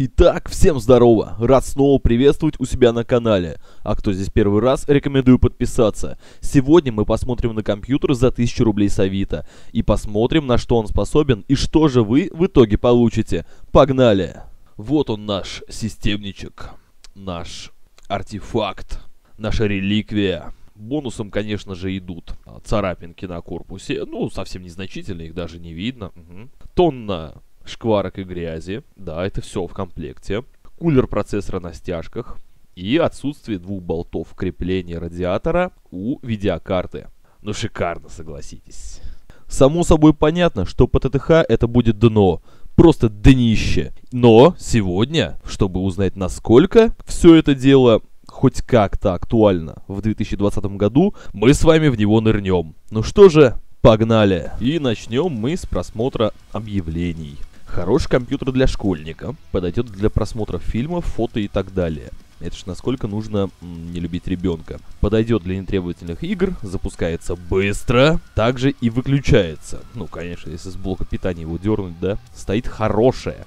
Итак, всем здорово! Рад снова приветствовать у себя на канале. А кто здесь первый раз, рекомендую подписаться. Сегодня мы посмотрим на компьютер за 1000 рублей с Авито. И посмотрим, на что он способен и что же вы в итоге получите. Погнали! Вот он наш системничек, наш артефакт, наша реликвия. Бонусом, конечно же, идут царапинки на корпусе. Ну, совсем незначительные, их даже не видно. Тонна шкварок и грязи. Да, это все в комплекте. Кулер процессора на стяжках. И отсутствие 2 болтов крепления радиатора у видеокарты. Ну, шикарно, согласитесь. Само собой понятно, что по ТТХ это будет дно. Просто днище. Но сегодня, чтобы узнать, насколько все это дело хоть как-то актуально в 2020 году, мы с вами в него нырнем. Ну что же, погнали! И начнем мы с просмотра объявлений. Хороший компьютер для школьника, подойдет для просмотра фильмов, фото и так далее. Это ж насколько нужно не любить ребенка. Подойдет для нетребовательных игр, запускается быстро, также и выключается. Ну, конечно, если с блока питания его дернуть, да. Стоит хорошая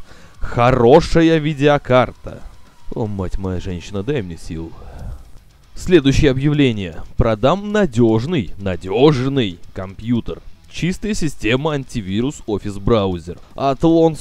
видеокарта. О, мать моя женщина, дай мне сил. Следующее объявление. Продам надежный компьютер. Чистая система антивирус Office браузер. Athlon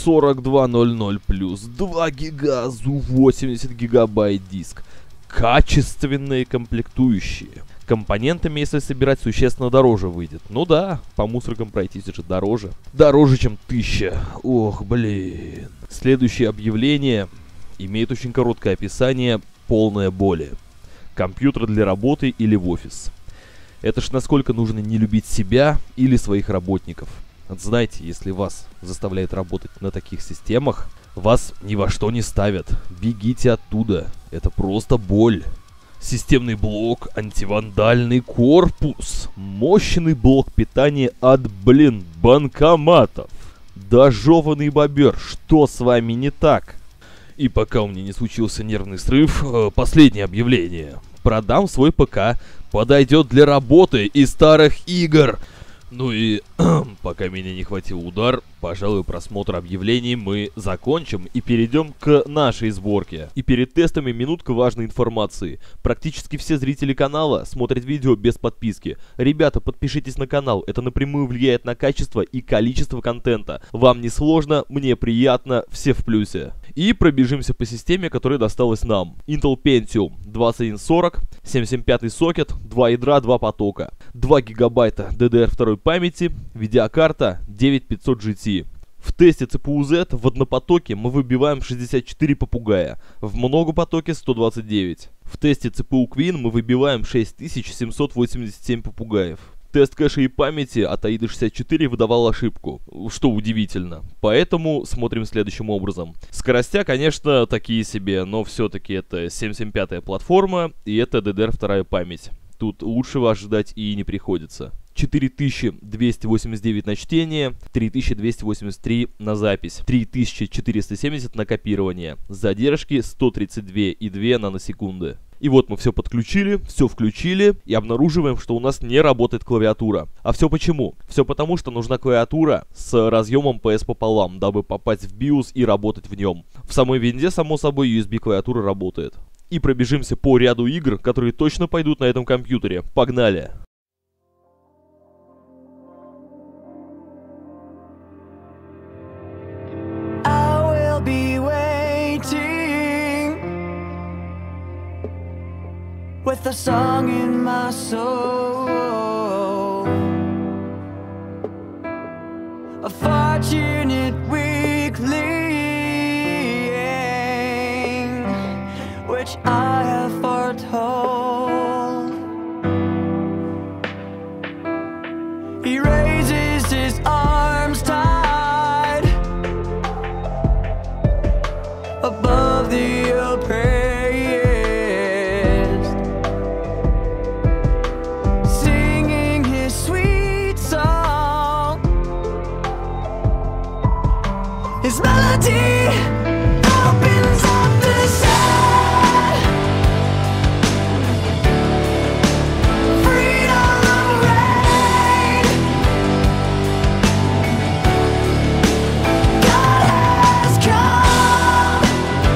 4200+, 2 гига ЗУ, 80 гигабайт диск. Качественные комплектующие. Компонентами, если собирать, существенно дороже выйдет. Ну да, по мусоркам пройтись же дороже. Дороже, чем 1000. Ох, блин. Следующее объявление имеет очень короткое описание, полное боли. Компьютер для работы или в офис. Это ж насколько нужно не любить себя или своих работников. Знаете, если вас заставляют работать на таких системах, вас ни во что не ставят. Бегите оттуда. Это просто боль. Системный блок, антивандальный корпус, мощный блок питания от, банкоматов. Дожеванный бобер, что с вами не так? И пока у меня не случился нервный срыв, последнее объявление. Продам свой ПК, подойдет для работы и старых игр. Ну и пока меня не хватил удар, пожалуй, просмотр объявлений мы закончим и перейдем к нашей сборке. И перед тестами минутка важной информации. Практически все зрители канала смотрят видео без подписки. Ребята, подпишитесь на канал, это напрямую влияет на качество и количество контента. Вам не сложно, мне приятно, все в плюсе. И пробежимся по системе, которая досталась нам. Intel Pentium 2140, 775 сокет, 2 ядра, 2 потока, 2 гигабайта DDR2 памяти, видеокарта 9500 GT. В тесте CPU Z в однопотоке мы выбиваем 64 попугая, в многопотоке 129. В тесте CPU Queen мы выбиваем 6787 попугаев. Тест кэша и памяти от AIDA 64 выдавал ошибку, что удивительно. Поэтому смотрим следующим образом. Скоростя, конечно, такие себе, но все-таки это 775-я платформа и это DDR2 память. Тут лучше вас ждать и не приходится. 4289 на чтение, 3283 на запись, 3470 на копирование. Задержки 132,2 наносекунды. И вот мы все подключили, все включили и обнаруживаем, что у нас не работает клавиатура. А все почему? Все потому, что нужна клавиатура с разъемом PS пополам, дабы попасть в BIOS и работать в нем. В самой винде, само собой, USB клавиатура работает. И пробежимся по ряду игр, которые точно пойдут на этом компьютере. Погнали! With a song in my soul, a fortunate weakling, which I have foretold. He raises his arms tight above the oppressed, his melody opens up the sky. Freedom reign. God has come.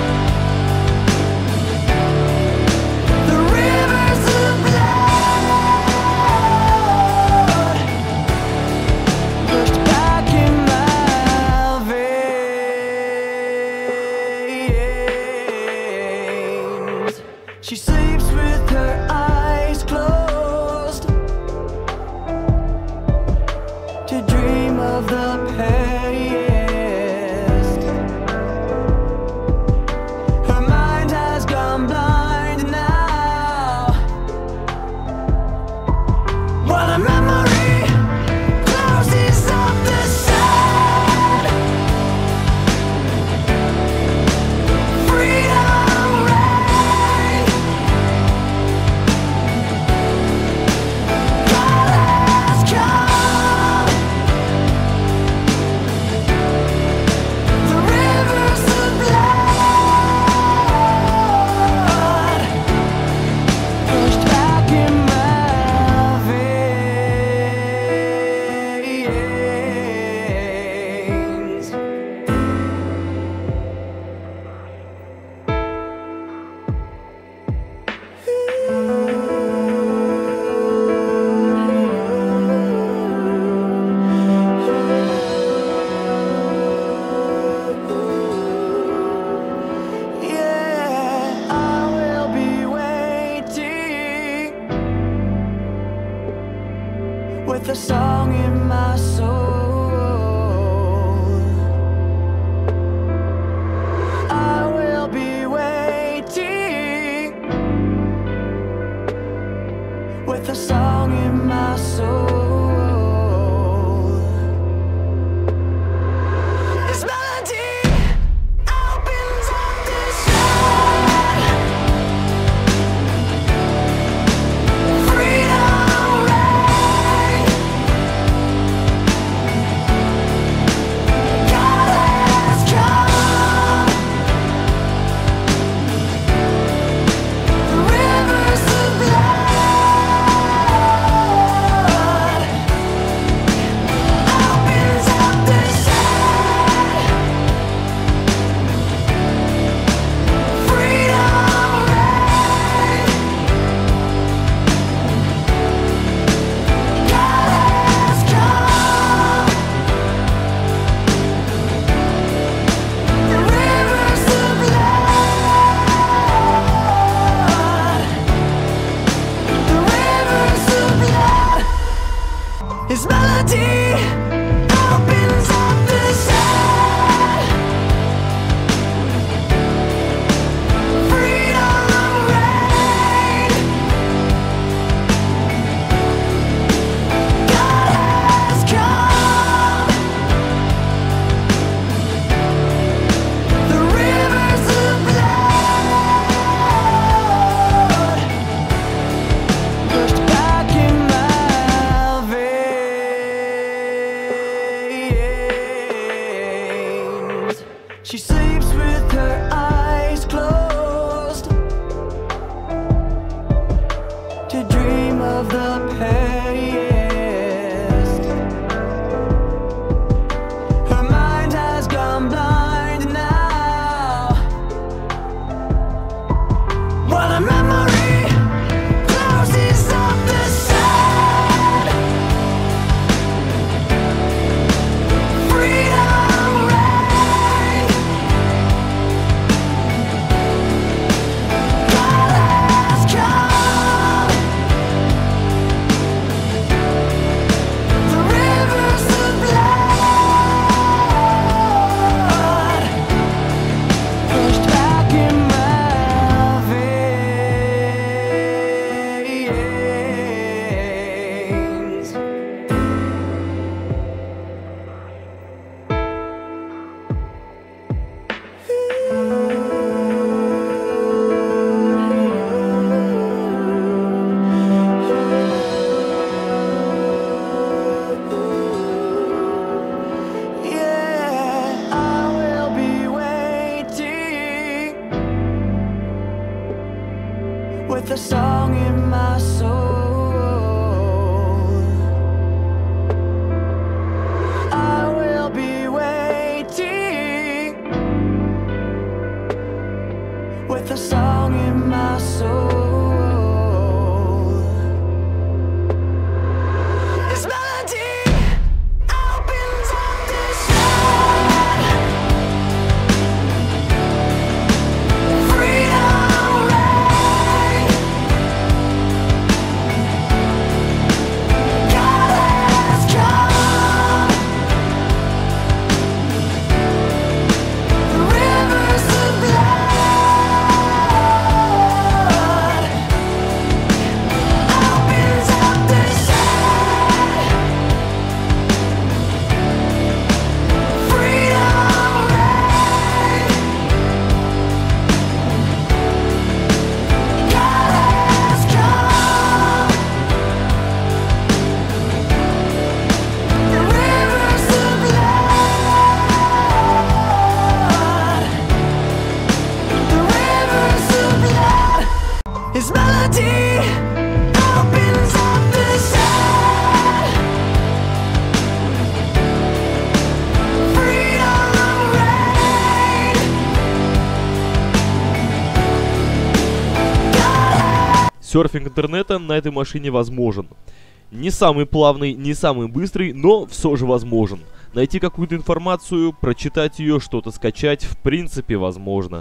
with a song in my soul. I will be waiting with a song in my soul. This melody opens up the sky. Freedom reign. God has come. The rivers of blood opens up the sky. Freedom reign. God has come. The rivers of blood. The rivers of blood. His melody opens up the sky. Freedom reign. God has come. The rivers of blood pushed back in my veins. She sleeps with her eyes closed to dream of the past. Her mind has gone blind now, while a memory closes up the sun. Freedom reign. God has come. The rivers of blood pushed back in my veins. Yeah, I will be waiting with a song in my soul. I will be waiting with a song in my soul. This melody opens up the sky. Freedom reign. God has come. The rivers of blood opens up the sky. Freedom reign. God has come. The rivers of blood. The rivers of blood. His melody opens up the sky. Freedom reign. Серфинг интернета на этой машине возможен. Не самый плавный, не самый быстрый, но все же возможен. Найти какую-то информацию, прочитать ее, что-то скачать, в принципе, возможно.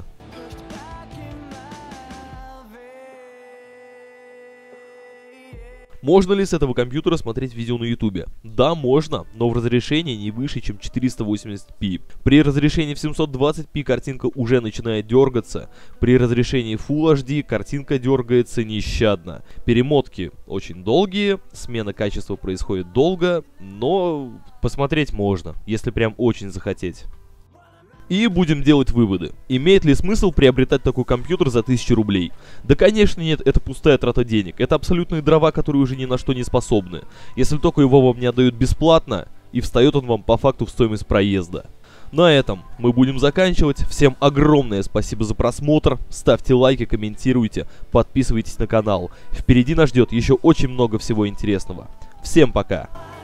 Можно ли с этого компьютера смотреть видео на ютубе? Да, можно, но в разрешении не выше, чем 480p. При разрешении в 720p картинка уже начинает дергаться. При разрешении Full HD картинка дергается нещадно. Перемотки очень долгие, смена качества происходит долго, но посмотреть можно, если прям очень захотеть. И будем делать выводы. Имеет ли смысл приобретать такой компьютер за 1000 рублей? Да конечно нет, это пустая трата денег. Это абсолютные дрова, которые уже ни на что не способны. Если только его вам не отдают бесплатно, и встает он вам по факту в стоимость проезда. На этом мы будем заканчивать. Всем огромное спасибо за просмотр. Ставьте лайки, комментируйте, подписывайтесь на канал. Впереди нас ждет еще очень много всего интересного. Всем пока!